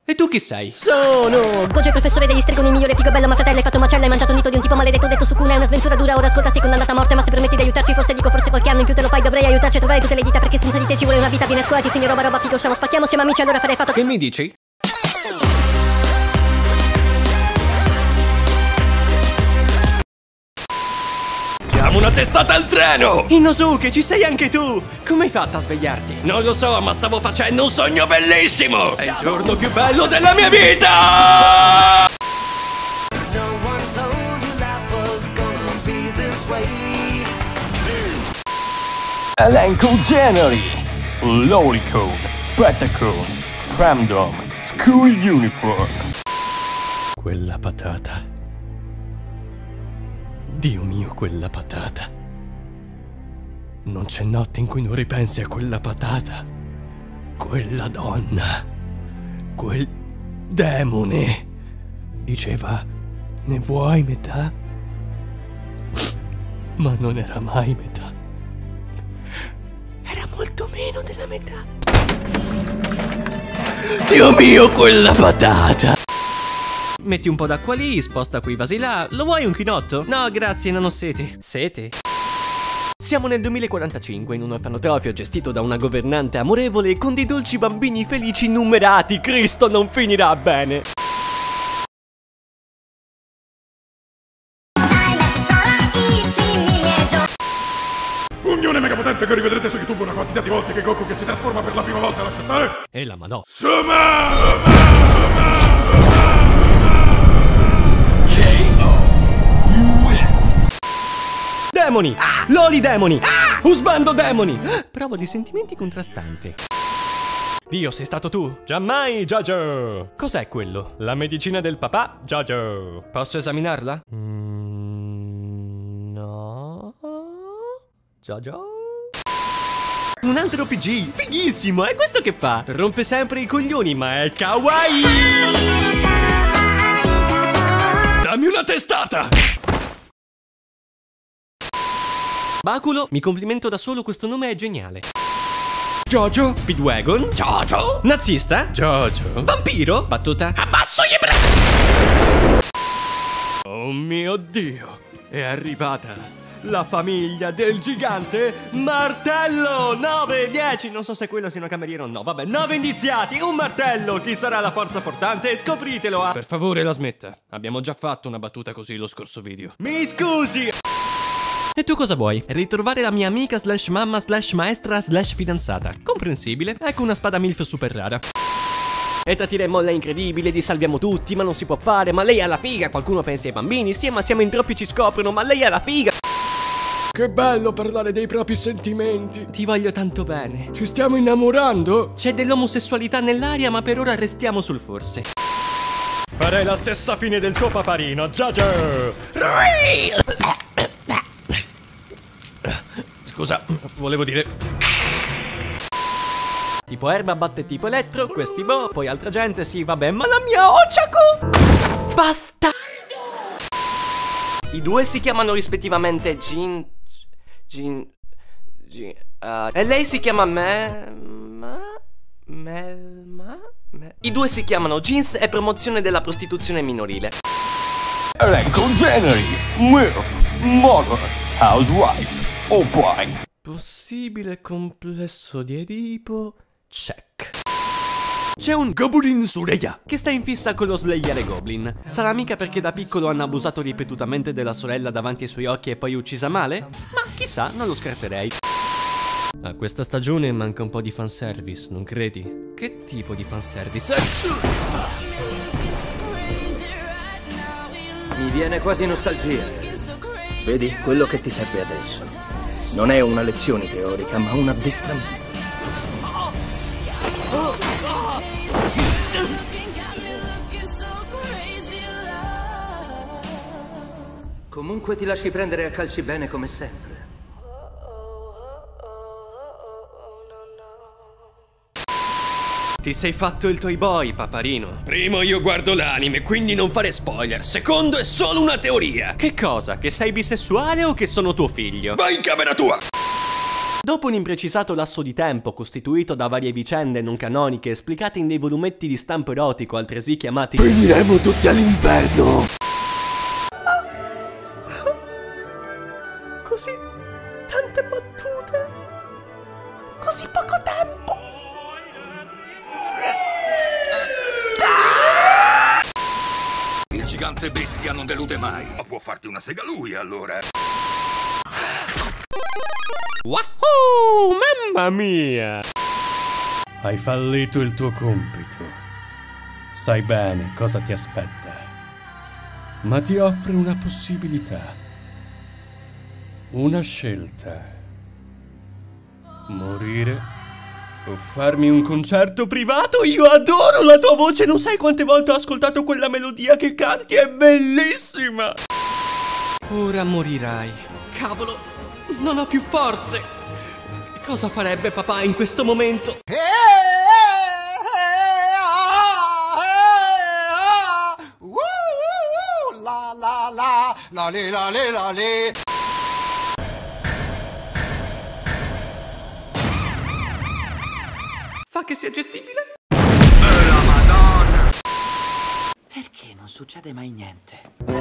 E tu chi sei? Sono Gojo, il professore degli stregoni, migliore figo bello, ma fratello, hai fatto macella, hai mangiato un dito di un tipo maledetto. Detto Sukuna è una sventura dura, ora ascolta, sei condannata a morte. Ma se permetti di aiutarci, forse qualche anno in più te lo fai. Dovrei aiutarci a trovare tutte le dita, perché senza di te ci vuole una vita. Vieni a scuola, ti segno roba figo, usciamo, spacchiamo, siamo amici, allora farei fatto. Che mi dici? Diamo una testata al treno! Inosuke, ci sei anche tu! Come hai fatto a svegliarti? Non lo so, ma stavo facendo un sogno bellissimo! È il giorno più bello della mia vita! Elenco generi: Lolicon, Patacon, Fandom, School Uniform. Quella patata. Dio mio, quella patata. Non c'è notte in cui non ripensi a quella patata. Quella donna. Quel demone. Diceva: ne vuoi metà? Ma non era mai metà. Era molto meno della metà. Dio mio, quella patata! Metti un po' d'acqua lì, sposta quei vasi là. Lo vuoi un chinotto? No, grazie, non ho sete. Sete? Siamo nel 2045 in un orfanotrofio gestito da una governante amorevole con dei dolci bambini felici numerati. Cristo, non finirà bene. Unione mega potente che rivedrete su YouTube una quantità di volte che Goku che si trasforma per la prima volta lascia stare. E la madò. Demoni! Loli demoni! Usbando demoni! Provo dei sentimenti contrastanti. Dio, sei stato tu? Giammai, Jojo! Cos'è quello? La medicina del papà, Jojo. Posso esaminarla? No. Jojo? Un altro PG, fighissimo, è questo che fa? Rompe sempre i coglioni, ma è kawaii! Dammi una testata! Bakulo, mi complimento da solo, questo nome è geniale. Jojo? Speedwagon? Jojo? Nazista? Jojo? Vampiro? Battuta? Abbasso gli braccia! Oh mio Dio! È arrivata la famiglia del gigante martello! 9, 10, non so se quello sia una cameriera o no, vabbè, 9 indiziati, un martello! Chi sarà la forza portante? Scopritelo a... Per favore la smetta, abbiamo già fatto una battuta così lo scorso video. Mi scusi! E tu cosa vuoi? Ritrovare la mia amica slash mamma slash maestra slash fidanzata. Comprensibile, ecco una spada milf super rara. E Tatire molla incredibile, li salviamo tutti, ma non si può fare, ma lei ha la figa. Qualcuno pensa ai bambini, sì, ma siamo in troppi, ci scoprono, ma lei ha la figa. Che bello parlare dei propri sentimenti. Ti voglio tanto bene. Ci stiamo innamorando? C'è dell'omosessualità nell'aria, ma per ora restiamo sul forse. Farei la stessa fine del tuo paparino, Jojo. Scusa, volevo dire... Tipo erba batte tipo elettro, questi boh, poi altra gente, sì, vabbè, ma la mia Ochako! Basta! I due si chiamano rispettivamente e lei si chiama I due si chiamano Jeans e promozione della prostituzione minorile. Elenco generi: MILF, Mother, Housewife, Opie. Possibile complesso di Edipo. Check. C'è un Goblin Sureya che sta in fissa con lo slayare Goblin. Sarà mica perché da piccolo hanno abusato ripetutamente della sorella davanti ai suoi occhi e poi uccisa male? Ma chissà, non lo scarterei. A questa stagione manca un po' di fanservice, non credi? Che tipo di fanservice? Mi viene quasi nostalgia. Vedi, quello che ti serve adesso non è una lezione teorica, ma un addestramento. Comunque ti lasci prendere a calci bene come sempre. Ti sei fatto il Toy Boy, paparino. Primo, io guardo l'anime, quindi non fare spoiler. Secondo, è solo una teoria. Che cosa? Che sei bisessuale o che sono tuo figlio? Vai in camera tua! Dopo un imprecisato lasso di tempo costituito da varie vicende non canoniche esplicate in dei volumetti di stampo erotico, altresì chiamati Finiremo tutti all'inferno! Così tante battute, così poco tempo. Il gigante bestia non delude mai. Ma può farti una sega lui, allora. Wahoo! Mamma mia! Hai fallito il tuo compito. Sai bene cosa ti aspetta. Ma ti offre una possibilità. Una scelta. Morire o farmi un concerto privato? Io adoro la tua voce, non sai quante volte ho ascoltato quella melodia che canti, è bellissima! Ora morirai. Cavolo, non ho più forze. Cosa farebbe papà in questo momento? Fa che sia gestibile? La Madonna! Perché non succede mai niente?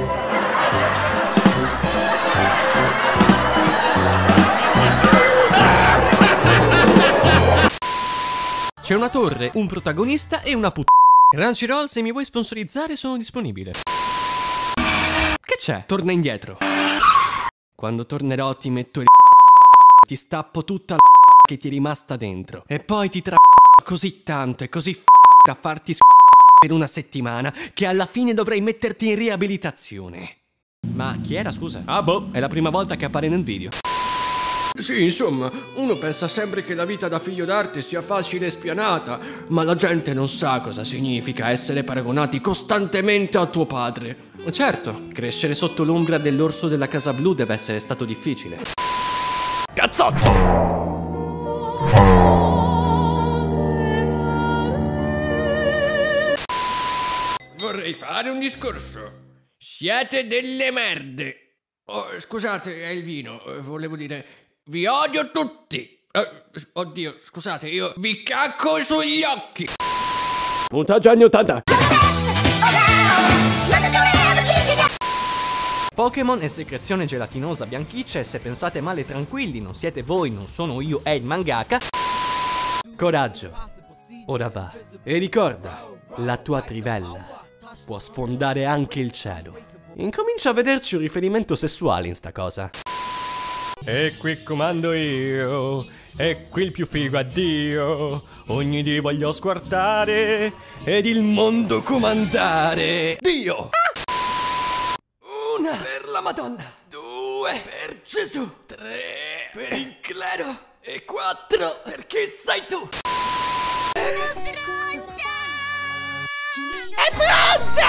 C'è una torre, un protagonista e una Crunchyroll, se mi vuoi sponsorizzare sono disponibile. Che c'è? Torna indietro. Quando tornerò ti metto il ti stappo tutta la che ti è rimasta dentro. E poi ti così tanto e così a farti per una settimana che alla fine dovrei metterti in riabilitazione. Ma chi era, scusa? Ah boh, è la prima volta che appare nel video. Sì, insomma, uno pensa sempre che la vita da figlio d'arte sia facile e spianata, ma la gente non sa cosa significa essere paragonati costantemente a tuo padre. Certo, crescere sotto l'ombra dell'orso della Casa Blu deve essere stato difficile. Cazzotto! Vorrei fare un discorso. Siete delle merde. Oh, scusate, è il vino. Volevo dire, vi odio tutti. Oddio, scusate, io vi cacco sugli occhi. Montaggio anni 80. Pokémon è secrezione gelatinosa bianchiccia e se pensate male tranquilli, non siete voi, non sono io, è il mangaka. Coraggio, ora va. E ricorda, la tua trivella può sfondare anche il cielo. Incomincia a vederci un riferimento sessuale in sta cosa. E qui comando io, e qui il più figo addio. Ogni dì voglio squartare ed il mondo comandare. Dio! Una per la Madonna, 2 per Gesù, 3 per il clero e 4 perché sei tu. È pronta!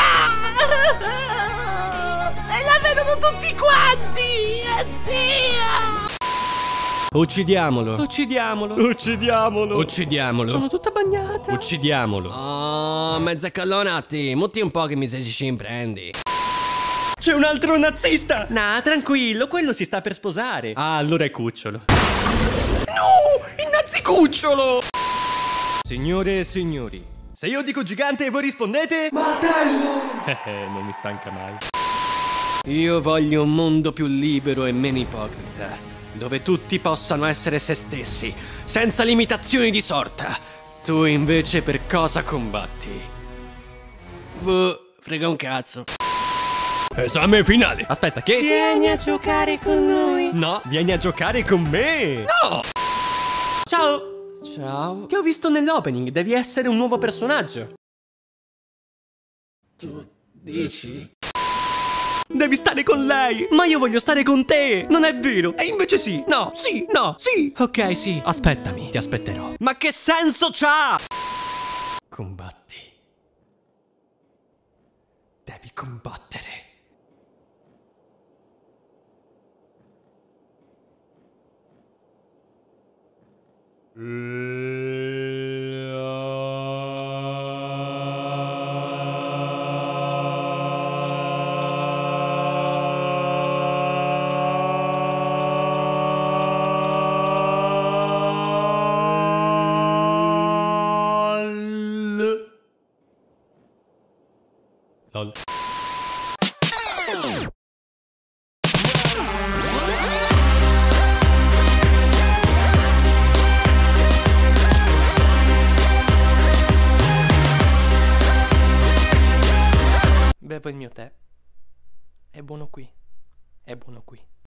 E la vedono tutti quanti! Oddio! Uccidiamolo. Uccidiamolo. Uccidiamolo. Uccidiamolo. Sono tutta bagnata. Uccidiamolo. Oh, mezza callonati. Mutti un po' che mi si imprendi. C'è un altro nazista! Nah, tranquillo, quello si sta per sposare. Ah, allora è cucciolo. No! Il nazicucciolo! Signore e signori, se io dico gigante e voi rispondete Martello! non mi stanca mai. Io voglio un mondo più libero e meno ipocrita, dove tutti possano essere se stessi, senza limitazioni di sorta. Tu invece per cosa combatti? Boh, frega un cazzo. Esame finale! Aspetta, che? Vieni a giocare con noi. No, vieni a giocare con me. No! Ciao. Ciao. Ti ho visto nell'opening, devi essere un nuovo personaggio. Tu dici? Devi stare con lei, ma io voglio stare con te. Non è vero? E invece sì. No, sì, no, sì. Ok, sì. Aspettami, ti aspetterò. Ma che senso c'ha? Combatti. Devi combattere. Lol. Bevo il mio tè. È buono qui. È buono qui.